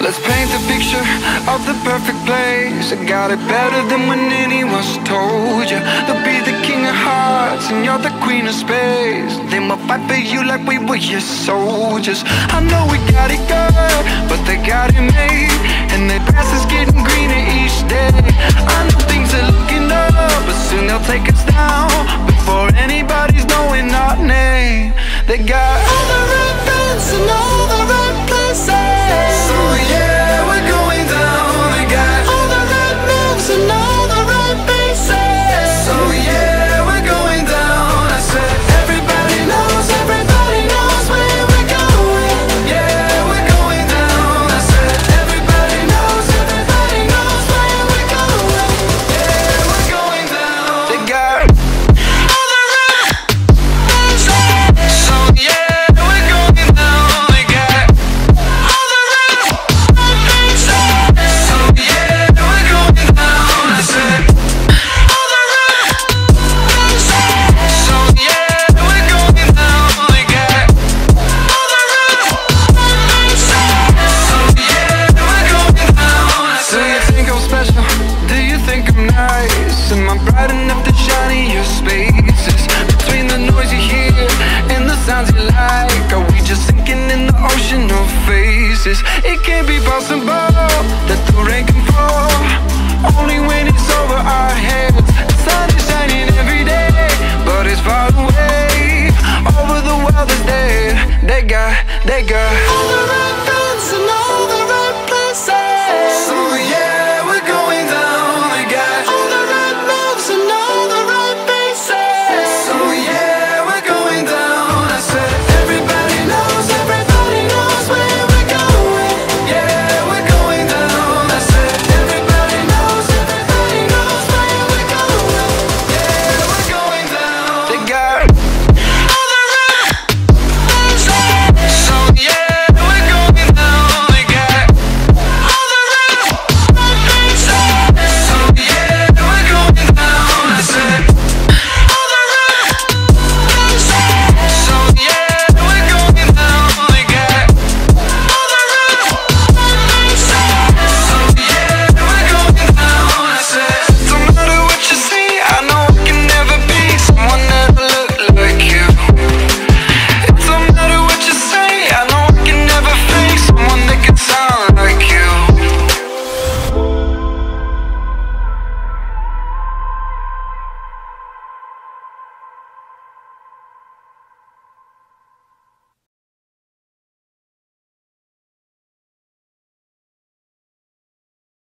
Let's paint the picture of the perfect place. I got it better than when anyone's told you. They'll be the king of hearts and you're the queen of space. They will fight for you like we were your soldiers. I know we got it good, but they got it made, and the grass is getting greener each day. I know things are looking up, but soon they'll take us down before anybody's known